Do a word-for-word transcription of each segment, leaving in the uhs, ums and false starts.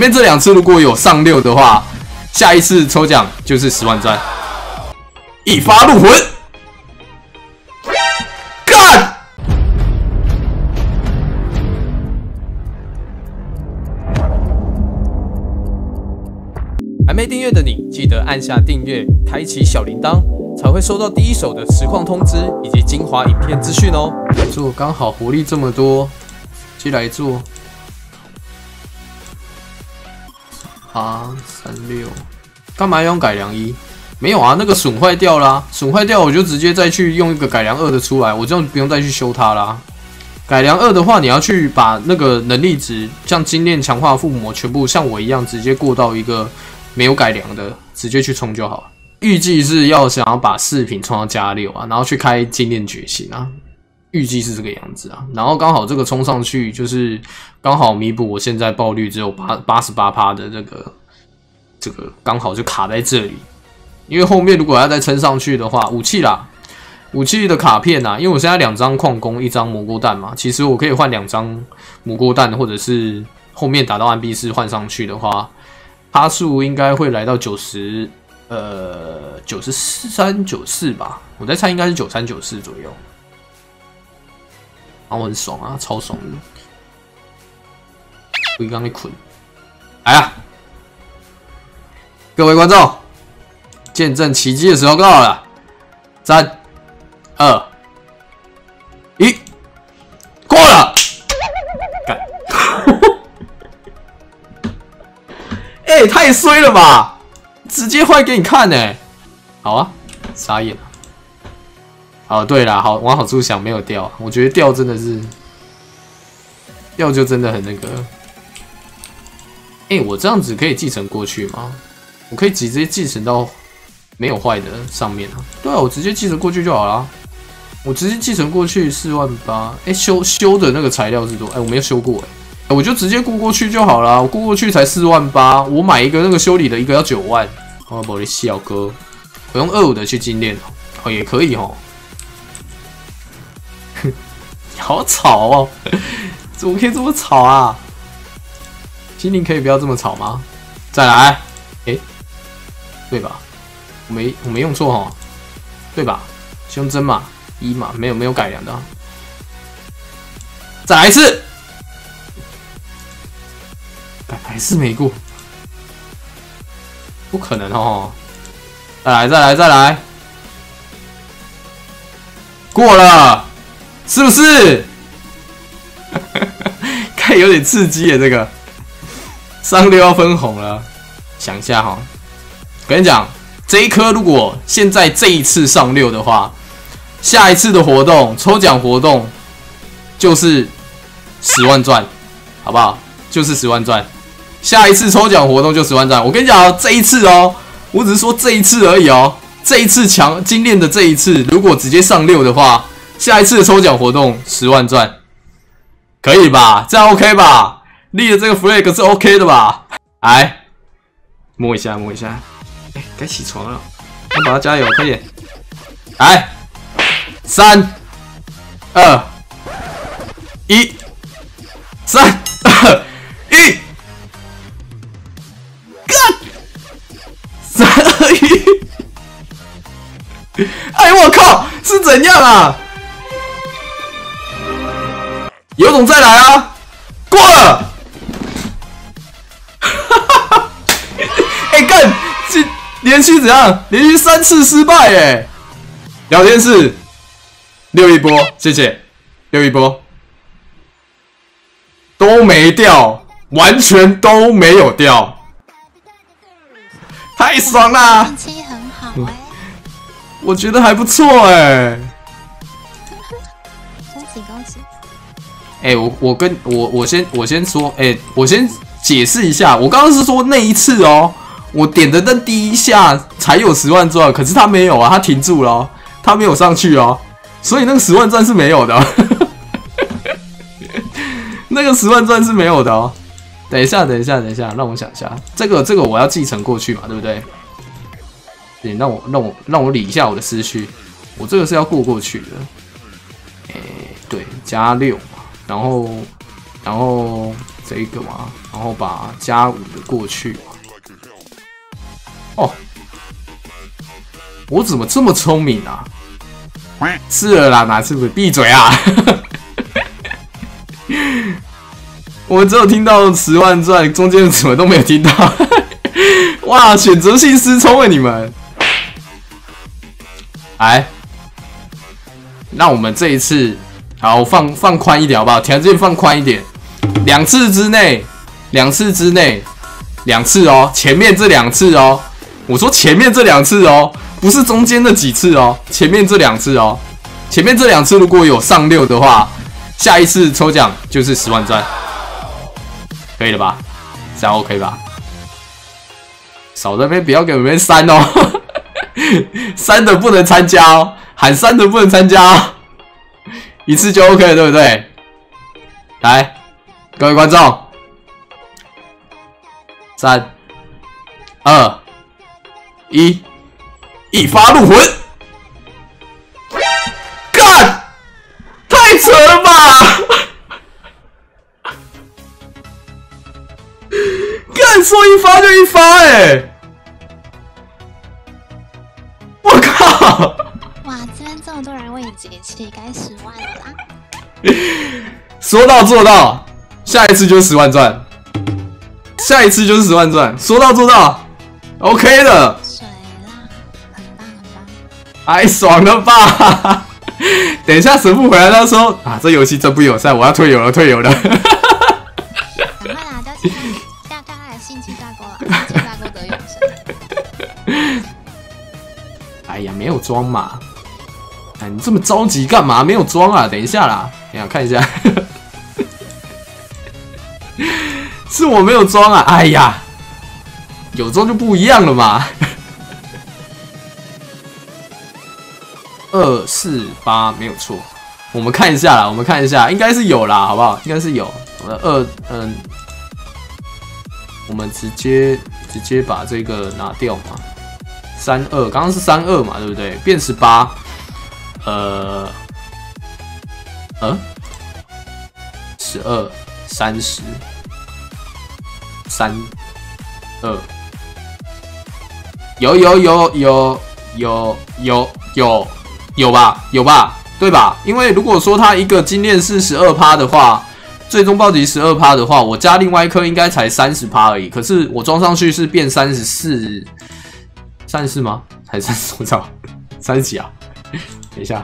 面这两次如果有上六的话，下一次抽奖就是十万钻。一发入魂，干！还没订阅的你，记得按下订阅，开启小铃铛，才会收到第一手的实况通知以及精华影片资讯哦。来做刚好活力这么多，就来做。八三六，干嘛要用改良一？没有啊，那个损坏掉啦，损坏掉我就直接再去用一个改良二的出来，我这样不用再去修它啦。改良二的话，你要去把那个能力值，像精炼、强化、附魔，全部像我一样直接过到一个没有改良的，直接去冲就好了。预计是要想要把饰品冲到加六啊，然后去开精炼觉醒啊，预计是这个样子啊。然后刚好这个冲上去，就是刚好弥补我现在爆率只有八八十八趴的这个这个刚好就卡在这里。因为后面如果要再撑上去的话，武器啦，武器的卡片啊，因为我现在两张矿工，一张蘑菇弹嘛，其实我可以换两张蘑菇弹，或者是后面打到暗壁士换上去的话，趴数应该会来到九十，呃，九十三、九四吧，我在猜应该是九三、九四左右。然后很爽啊，超爽的，我刚被捆，来啊，各位观众。见证奇迹的时候到了，三、二、一，过了！干，哎、欸，太衰了吧！直接坏给你看呢、欸。好啊，傻眼了。哦，对啦，好往好处想，没有掉。我觉得掉真的是，掉就真的很那个。哎、欸，我这样子可以继承过去吗？我可以直接继承到。没有坏的上面啊，对啊，我直接继承过去就好了。我直接继承过去四万八，哎，修修的那个材料是多？哎，我没有修过哎、欸，我就直接过过去就好了。我过过去才四万八，我买一个那个修理的一个要九万。哦，不好意思，小哥，我用二五的去精炼哦，也可以哦。好吵哦，怎么可以这么吵啊？精灵可以不要这么吵吗？再来，哎、欸，对吧？我没我没用错哈，对吧？胸针嘛，一嘛，没有没有改良的、啊。再来一次，还是没过，不可能哦！再来再来再来，过了，是不是？看有点刺激耶，这个上六要分红了，想一下哈，跟你讲。这一颗如果现在这一次上六的话，下一次的活动抽奖活动就是十万钻，好不好？就是十万钻。下一次抽奖活动就十万钻。我跟你讲哦，这一次哦，我只是说这一次而已哦。这一次强精炼的这一次，如果直接上六的话，下一次的抽奖活动十万钻，可以吧？这样 OK 吧？立的这个 flag 是 OK 的吧？来，摸一下，摸一下。哎，该起床了，要把它加油，快点！来，三、二、一，三、二、一，干！三二一！哎，我靠，是怎样啊？有种再来啊！过了！哎，干！这。连续怎样？连续三次失败耶！聊天室溜一波，谢谢，溜一波，都没掉，完全都没有掉，太爽啦！ 运气很好哎、欸， 我觉得还不错哎。 恭喜恭喜！ 哎、欸，我我跟我我先我先说，哎、欸，我先解释一下，我刚刚是说那一次哦。我点的那第一下才有十万钻，可是他没有啊，他停住了、哦，他没有上去哦，所以那个十万钻是没有的、哦，那个十万钻是没有的哦。等一下，等一下，等一下，让我想一下，这个这个我要继承过去嘛，对不对？对，让我让我让我理一下我的思绪，我这个是要过过去的。哎、欸，对，加六嘛，然后然后这一个嘛，然后把加五的过去。哦，我怎么这么聪明啊？是了啦，哪次不闭嘴啊？我只有听到十万钻，中间什么都没有听到。哇，选择性失聪啊你们！来，那我们这一次，好放放宽一点好不好？条件放宽一点，两次之内，两次之内，两次哦，前面这两次哦，我说前面这两次哦，不是中间那几次哦，前面这两次哦，前面这两次如果有上六的话，下一次抽奖就是十万钻，可以了吧？这样 OK 吧？少在那边不要给我们删哦。三的不能参加哦，喊三的不能参加哦，一次就 OK 了，对不对？来，各位观众，三、二、一，一发入魂！干，太扯了吧！干，说一发就一发、欸，哎！我靠！ 哇，这边这么多人为你解气，该十万了啦！ 说到做到，下一次就是十万钻，下一次就是十万钻，说到做到 ，OK 的。 水啦，很棒很棒， 太爽了吧！等一下神父回来，他说啊，这游戏真不友善，我要退游了，退游了。 赶快啦，叫其他叫叫他的性器大钩了，性器大钩得永生。 哎呀，没有装嘛！哎，你这么着急干嘛？没有装啊！等一下啦，等一下看一下，是我没有装啊！哎呀，有装就不一样了嘛！二四八没有错，我们看一下啦，我们看一下，应该是有啦，好不好？应该是有。我的二嗯，我们直接直接把这个拿掉嘛。三二，刚刚是三二嘛，对不对？变十八，呃，嗯，十二，三十，三二，有有有有有有有有吧，有吧，对吧？因为如果说它一个精炼是十二趴的话，最终暴击十二趴的话，我加另外一颗应该才三十趴而已。可是我装上去是变三十四。三十四吗？还是三十？我操，三十几啊？等一下，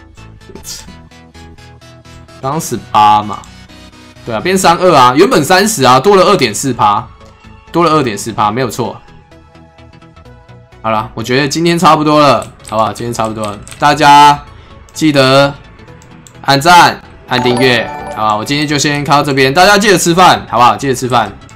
刚刚十八嘛，对啊，变三二啊，原本三十啊，多了二点四趴，多了二点四趴，没有错。好了，我觉得今天差不多了，好不好？今天差不多了，大家记得按赞、按订阅，好吧？我今天就先看到这边，大家记得吃饭，好不好？记得吃饭。